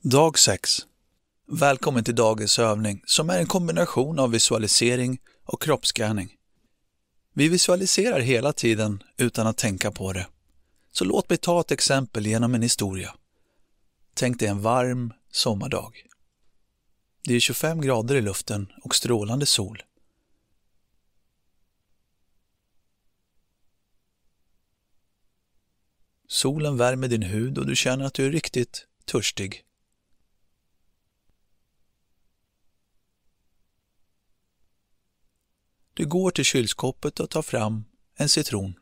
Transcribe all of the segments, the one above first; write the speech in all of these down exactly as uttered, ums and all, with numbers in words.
Dag sex. Välkommen till dagens övning som är en kombination av visualisering och kroppsscanning. Vi visualiserar hela tiden utan att tänka på det. Så låt mig ta ett exempel genom en historia. Tänk dig en varm sommardag. Det är tjugofem grader i luften och strålande sol. Solen värmer din hud och du känner att du är riktigt törstig. Du går till kylskåpet och tar fram en citron.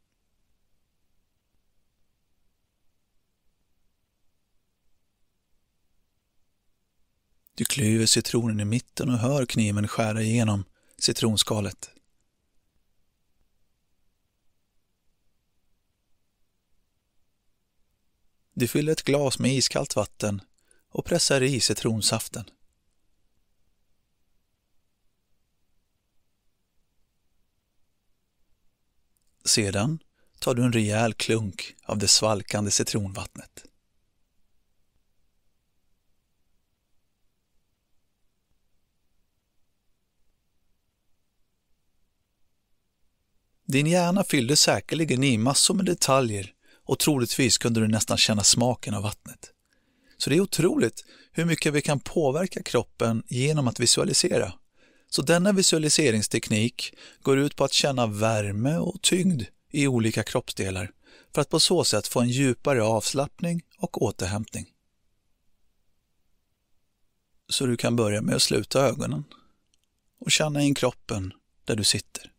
Du klyver citronen i mitten och hör kniven skära igenom citronskalet. Du fyller ett glas med iskallt vatten och pressar i citronsaften. Sedan tar du en rejäl klunk av det svalkande citronvattnet. Din hjärna fyllde säkerligen i massor med detaljer och troligtvis kunde du nästan känna smaken av vattnet. Så det är otroligt hur mycket vi kan påverka kroppen genom att visualisera. Så denna visualiseringsteknik går ut på att känna värme och tyngd i olika kroppsdelar för att på så sätt få en djupare avslappning och återhämtning. Så du kan börja med att sluta ögonen och känna in kroppen där du sitter.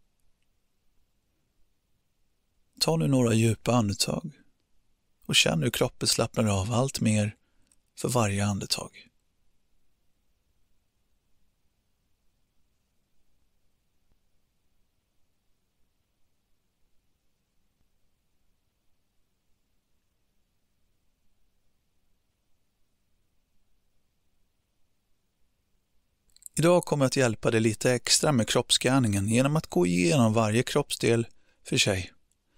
Ta nu några djupa andetag och känn hur kroppen slappnar av allt mer för varje andetag. Idag kommer jag att hjälpa dig lite extra med kroppsscanningen genom att gå igenom varje kroppsdel för sig.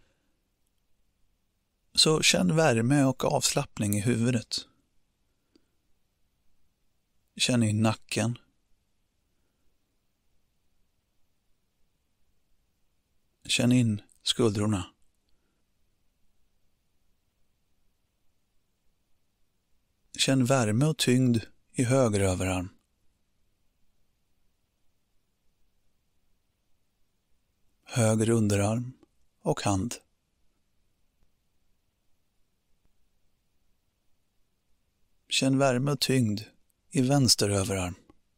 Så känn värme och avslappning i huvudet. Känn in nacken. Känn in skuldrorna. Känn värme och tyngd i höger överarm. Höger underarm och hand. Känn värme och tyngd i vänster överarm.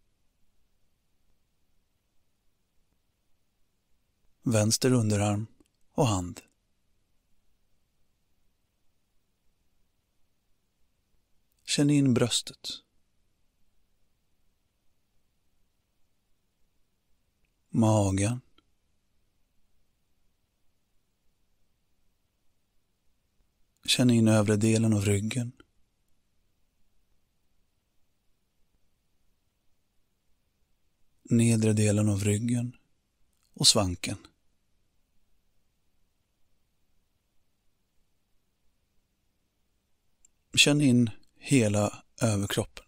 Vänster underarm och hand. Känn in bröstet. Magen. Känn in övre delen av ryggen. Nedre delen av ryggen och svanken. Känn in hela överkroppen.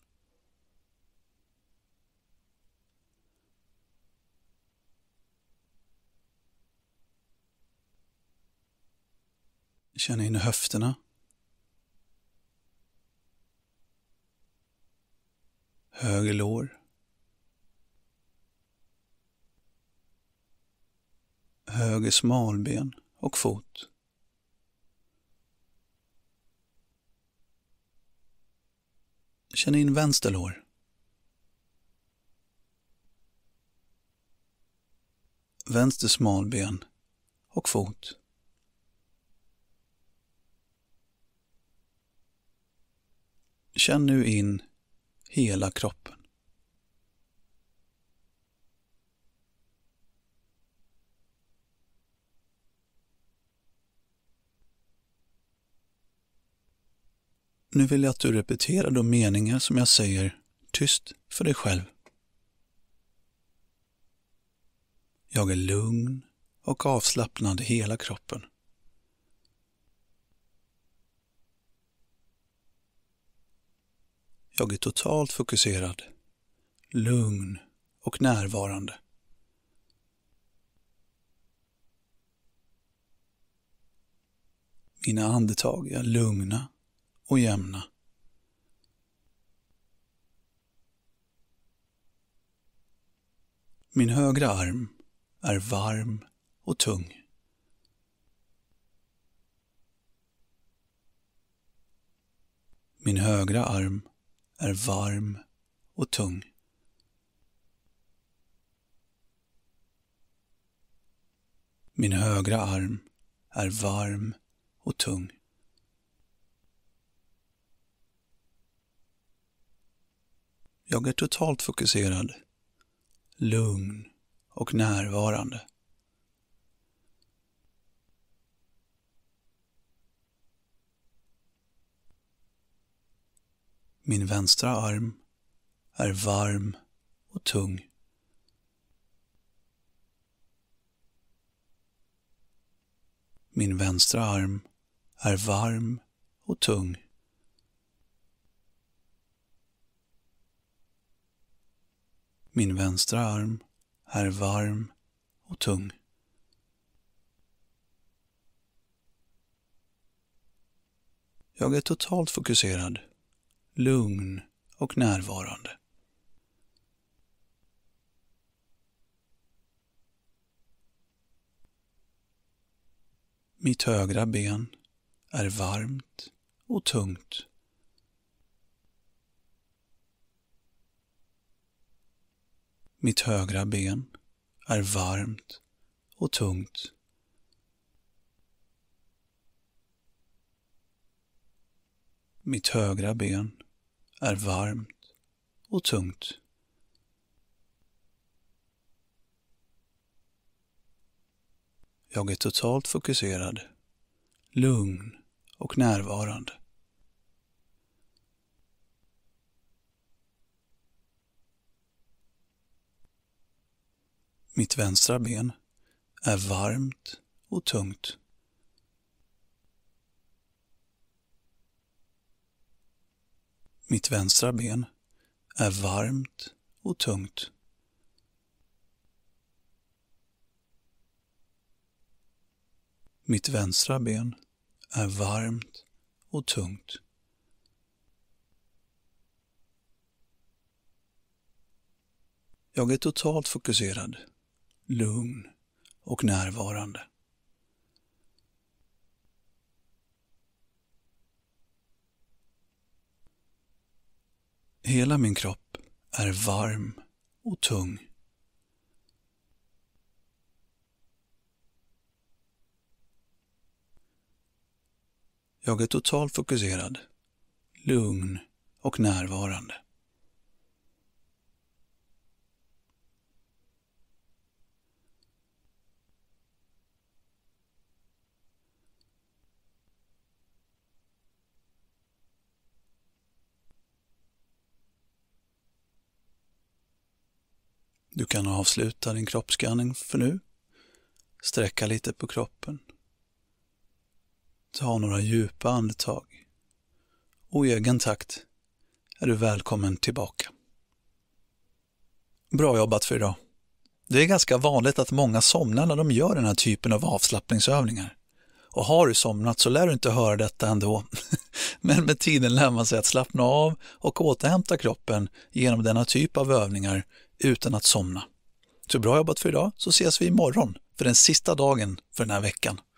Känn in höfterna. Höger lår. Höger smalben och fot. Känn in vänster lår. Vänster smalben och fot. Känn nu in hela kroppen. Nu vill jag att du repeterar de meningar som jag säger tyst för dig själv. Jag är lugn och avslappnad i hela kroppen. Jag är totalt fokuserad, lugn och närvarande. Mina andetag är lugna och jämna. Min högra arm är varm och tung. Min högra arm är varm och tung. Min högra arm är varm och tung. Jag är totalt fokuserad, lugn och närvarande. Min vänstra arm är varm och tung. Min vänstra arm är varm och tung. Min vänstra arm är varm och tung. Jag är totalt fokuserad, lugn och närvarande. Mitt högra ben är varmt och tungt. Mitt högra ben är varmt och tungt. Mitt högra ben är varmt och tungt. Jag är totalt fokuserad, lugn och närvarande. Mitt vänstra ben är varmt och tungt. Mitt vänstra ben är varmt och tungt. Mitt vänstra ben är varmt och tungt. Jag är totalt fokuserad, lugn och närvarande. Hela min kropp är varm och tung. Jag är totalt fokuserad, lugn och närvarande. Du kan avsluta din kroppsskanning för nu. Sträcka lite på kroppen. Ta några djupa andetag. Och i egen takt är du välkommen tillbaka. Bra jobbat för idag. Det är ganska vanligt att många somnar när de gör den här typen av avslappningsövningar. Och har du somnat så lär du inte höra detta ändå. Men med tiden lär man sig att slappna av och återhämta kroppen genom denna typ av övningar utan att somna. Så bra jobbat för idag, så ses vi imorgon för den sista dagen för den här veckan.